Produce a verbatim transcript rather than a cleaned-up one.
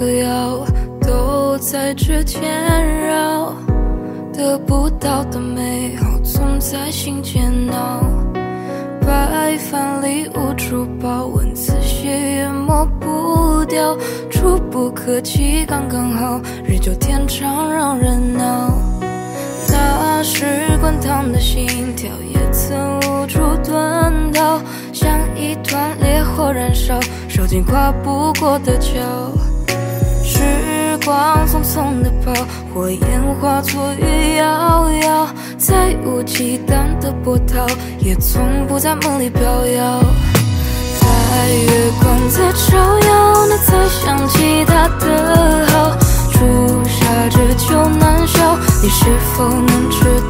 和药都在指尖绕，得不到的美好总在心间闹。白饭里无处报，文字写也抹不掉，触不可及刚刚好，日久天长让人恼。那时滚烫的心跳也曾无处遁逃，像一团烈火燃烧，烧尽跨不过的桥。时光匆匆地跑，火焰化作雨遥遥，再无忌惮的波涛，也从不在梦里飘摇。在月光在照耀，你才想起他的好，朱砂这酒难消，你是否能知